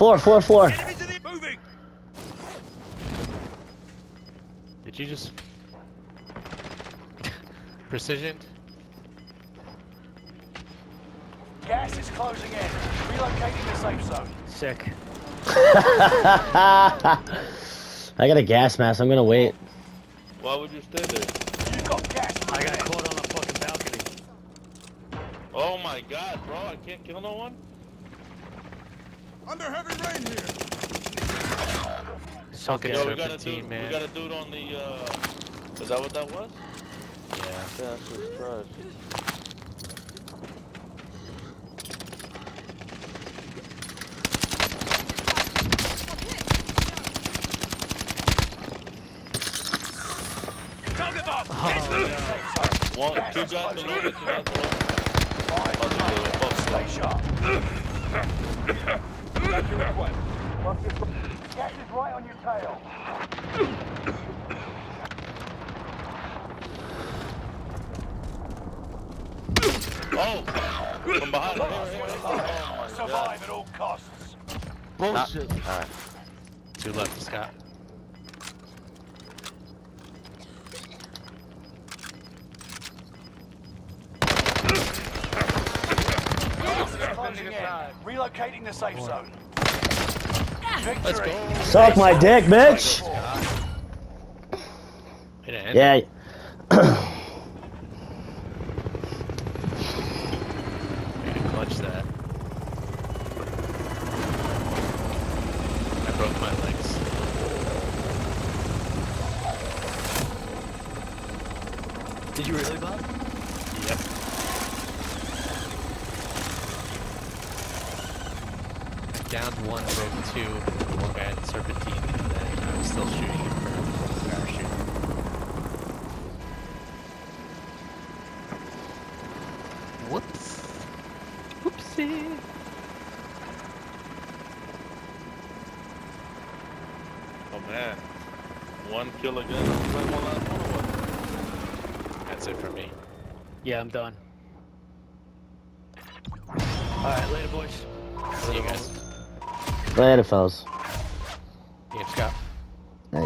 Floor. Moving. Did you just precision? Gas is closing in. Relocating the safe zone. Sick. I got a gas mask. I'm gonna wait. Why would you stay there? You've got gas. I got caught on a fucking balcony. Oh my god, bro, I can't kill no one? Under heavy rain here. Sunken Yo, we got a serpentine, dude, man. we got a dude on the, is that what that was? Yeah. That's just trash. Target bomb. Oh, One, two guys below me, two guys below me. Stay sharp. Gas is right on your tail. Oh! From behind. Here. Oh my Survive god. at all costs. Bullshit. Alright. Two left, Scott. Closing in. Relocating the safe zone. Victory. Suck my dick, bitch. Yeah. Clutch that. I broke my legs. did you really, Bob? Yep. I downed one, broke two, one guy had serpentine, and then I was still shooting him for parachute. Whoops. Whoopsie. Oh man. One kill again. Is that one last one or what? That's it for me. Yeah, I'm done. Alright, later, boys. See you guys. Later, fellas. Yeah, Scott. Hey.